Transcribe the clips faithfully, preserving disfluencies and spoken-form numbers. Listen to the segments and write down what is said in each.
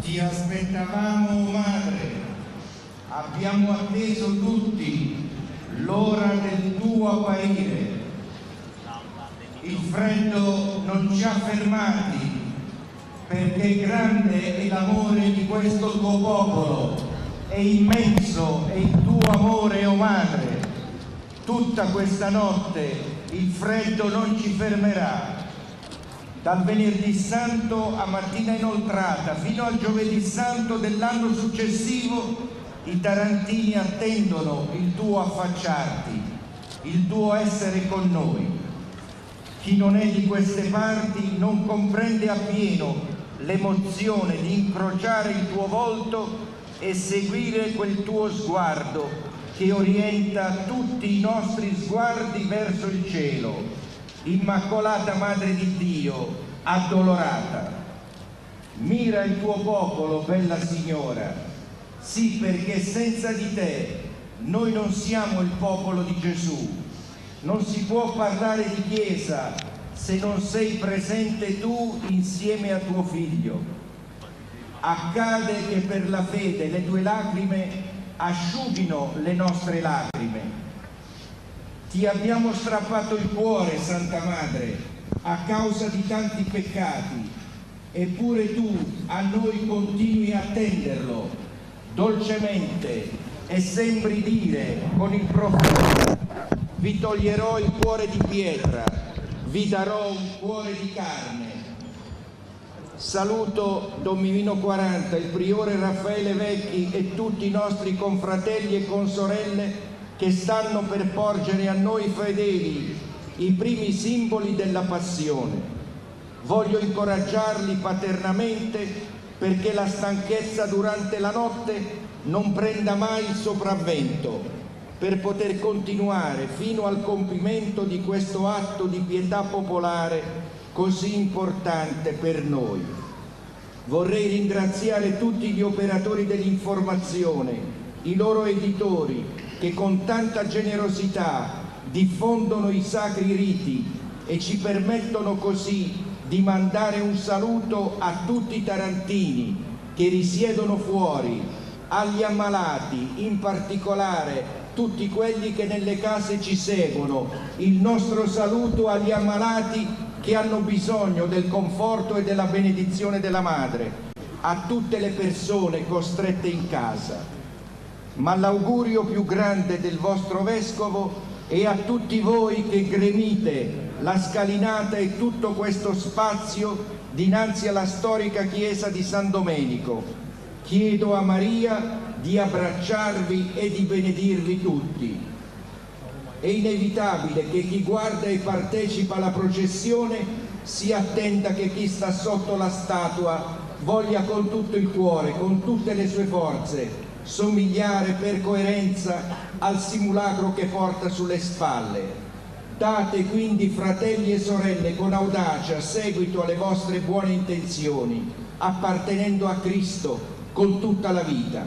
Ti aspettavamo, madre, abbiamo atteso tutti l'ora del tuo apparire. Il freddo non ci ha fermati, perché grande è l'amore di questo tuo popolo, è immenso è il tuo amore, o madre. Tutta questa notte il freddo non ci fermerà. Dal venerdì santo a mattina inoltrata fino al giovedì santo dell'anno successivo i tarantini attendono il tuo affacciarti, il tuo essere con noi. Chi non è di queste parti non comprende appieno l'emozione di incrociare il tuo volto e seguire quel tuo sguardo che orienta tutti i nostri sguardi verso il cielo. Immacolata Madre di Dio, addolorata. Mira il tuo popolo, bella Signora, sì, perché senza di te noi non siamo il popolo di Gesù. Non si può parlare di Chiesa se non sei presente tu insieme a tuo Figlio. Accade che per la fede le tue lacrime asciughino le nostre lacrime. Ti abbiamo strappato il cuore, Santa Madre, a causa di tanti peccati, eppure tu a noi continui a tenderlo dolcemente e sembri dire con il profeta: vi toglierò il cuore di pietra, vi darò un cuore di carne. Saluto Don Mimino quaranta, il priore Raffaele Vecchi e tutti i nostri confratelli e consorelle che stanno per porgere a noi fedeli i primi simboli della passione. Voglio incoraggiarli paternamente perché la stanchezza durante la notte non prenda mai il sopravvento, per poter continuare fino al compimento di questo atto di pietà popolare così importante per noi. Vorrei ringraziare tutti gli operatori dell'informazione, i loro editori, che con tanta generosità diffondono i sacri riti e ci permettono così di mandare un saluto a tutti i tarantini che risiedono fuori, agli ammalati, in particolare tutti quelli che nelle case ci seguono. Il nostro saluto agli ammalati che hanno bisogno del conforto e della benedizione della Madre, a tutte le persone costrette in casa. Ma l'augurio più grande del vostro Vescovo è a tutti voi che gremite la scalinata e tutto questo spazio dinanzi alla storica chiesa di San Domenico. Chiedo a Maria di abbracciarvi e di benedirvi tutti. È inevitabile che chi guarda e partecipa alla processione si attenda che chi sta sotto la statua voglia con tutto il cuore, con tutte le sue forze, somigliare per coerenza al simulacro che porta sulle spalle. Date quindi, fratelli e sorelle, con audacia seguito alle vostre buone intenzioni, appartenendo a Cristo con tutta la vita.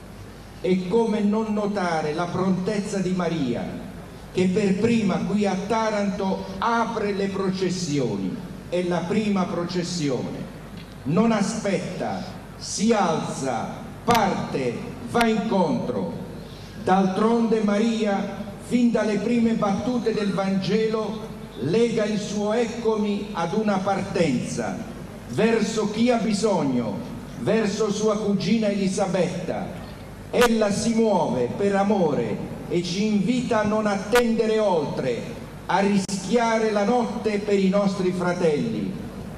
E come non notare la prontezza di Maria, che per prima qui a Taranto apre le processioni, è la prima processione. Non aspetta, si alza, parte, va incontro. D'altronde Maria, fin dalle prime battute del Vangelo, lega il suo eccomi ad una partenza verso chi ha bisogno, verso sua cugina Elisabetta. Ella si muove per amore e ci invita a non attendere oltre, a rischiare la notte per i nostri fratelli.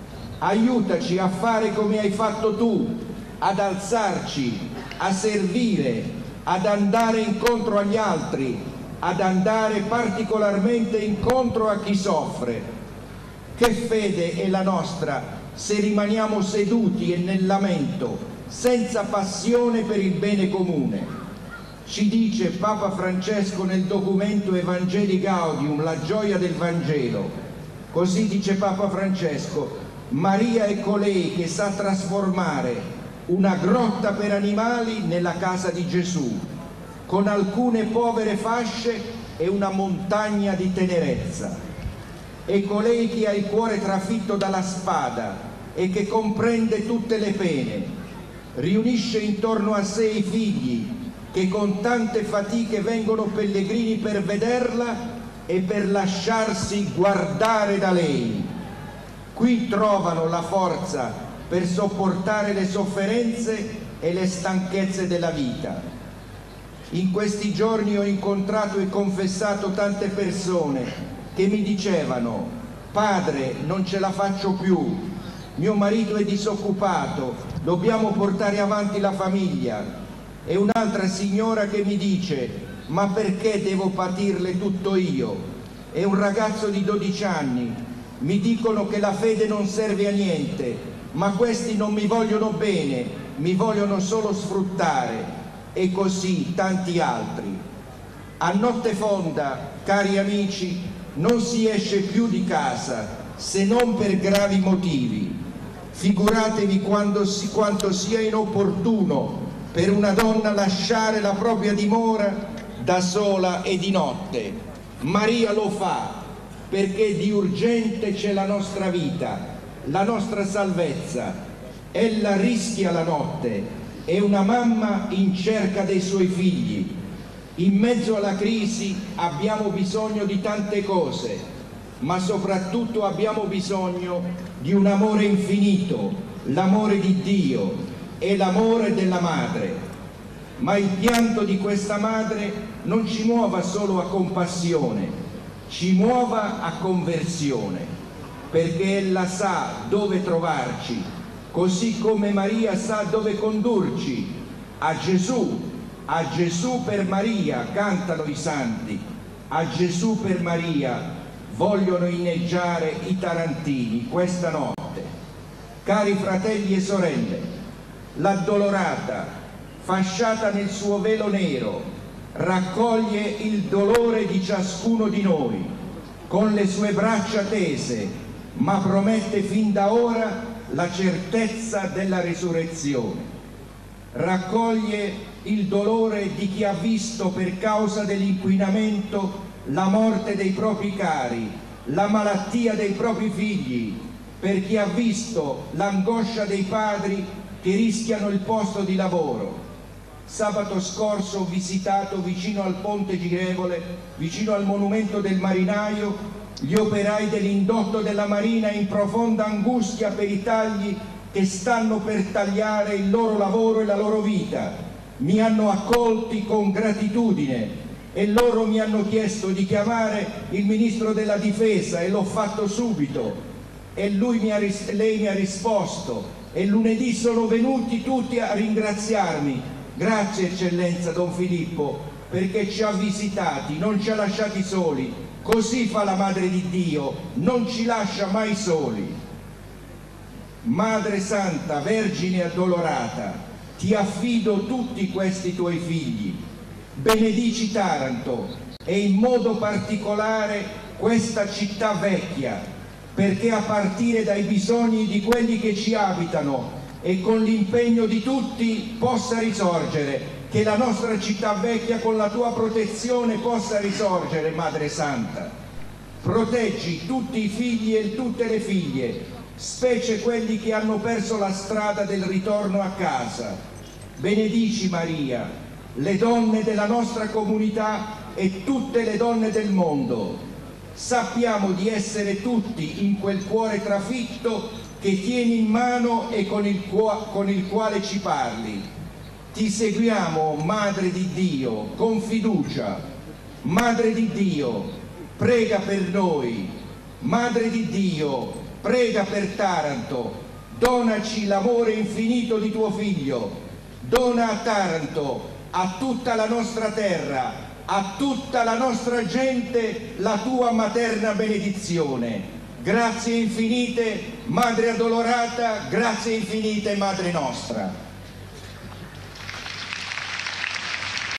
Aiutaci a fare come hai fatto tu, ad alzarci, a servire, ad andare incontro agli altri, ad andare particolarmente incontro a chi soffre. Che fede è la nostra se rimaniamo seduti e nel lamento, senza passione per il bene comune? Ci dice Papa Francesco nel documento Evangelii Gaudium, la gioia del Vangelo. Così dice Papa Francesco: Maria è colei che sa trasformare una grotta per animali nella casa di Gesù, con alcune povere fasce e una montagna di tenerezza. È colei che ha il cuore trafitto dalla spada e che comprende tutte le pene. riunisce intorno a sé i figli che con tante fatiche vengono pellegrini per vederla e per lasciarsi guardare da lei. Qui trovano la forza per sopportare le sofferenze e le stanchezze della vita. In questi giorni ho incontrato e confessato tante persone che mi dicevano: padre, non ce la faccio più, mio marito è disoccupato, dobbiamo portare avanti la famiglia. E un'altra signora che mi dice: ma perché devo patirle tutto io? E un ragazzo di dodici anni: mi dicono che la fede non serve a niente, ma questi non mi vogliono bene, mi vogliono solo sfruttare. E così tanti altri. A notte fonda, cari amici, non si esce più di casa se non per gravi motivi. Figuratevi quando si, quanto sia inopportuno per una donna lasciare la propria dimora da sola e di notte. Maria lo fa perché di urgente c'è la nostra vita, la nostra salvezza. Ella rischia la notte, è una mamma in cerca dei suoi figli. In mezzo alla crisi abbiamo bisogno di tante cose, ma soprattutto abbiamo bisogno di un amore infinito, l'amore di Dio e l'amore della madre. Ma il pianto di questa madre non ci muova solo a compassione, ci muova a conversione, perché ella sa dove trovarci, così come Maria sa dove condurci, a Gesù. A Gesù per Maria cantano i santi, a Gesù per Maria vogliono inneggiare i tarantini questa notte. Cari fratelli e sorelle, l'addolorata, fasciata nel suo velo nero, raccoglie il dolore di ciascuno di noi con le sue braccia tese, ma promette fin da ora la certezza della risurrezione. Raccoglie il dolore di chi ha visto per causa dell'inquinamento la morte dei propri cari, la malattia dei propri figli, per chi ha visto l'angoscia dei padri che rischiano il posto di lavoro. Sabato scorso ho visitato vicino al ponte girevole, vicino al monumento del marinaio, gli operai dell'indotto della Marina in profonda angustia per i tagli che stanno per tagliare il loro lavoro e la loro vita. Mi hanno accolti con gratitudine e loro mi hanno chiesto di chiamare il Ministro della Difesa e l'ho fatto subito e lui mi ha, lei mi ha risposto e lunedì sono venuti tutti a ringraziarmi. Grazie Eccellenza Don Filippo, perché ci ha visitati, non ci ha lasciati soli. Così fa la Madre di Dio, non ci lascia mai soli. Madre Santa, Vergine addolorata, ti affido tutti questi tuoi figli. Benedici Taranto e in modo particolare questa città vecchia, perché a partire dai bisogni di quelli che ci abitano e con l'impegno di tutti possa risorgere, che la nostra città vecchia con la tua protezione possa risorgere, Madre Santa. Proteggi tutti i figli e tutte le figlie, specie quelli che hanno perso la strada del ritorno a casa. Benedici Maria, le donne della nostra comunità e tutte le donne del mondo. Sappiamo di essere tutti in quel cuore trafitto che tieni in mano e con il, con il quale ci parli. Ti seguiamo, Madre di Dio, con fiducia. Madre di Dio, prega per noi. Madre di Dio, prega per Taranto. Donaci l'amore infinito di tuo Figlio. Dona a Taranto, a tutta la nostra terra, a tutta la nostra gente, la tua materna benedizione. Grazie infinite, Madre addolorata, grazie infinite, Madre nostra.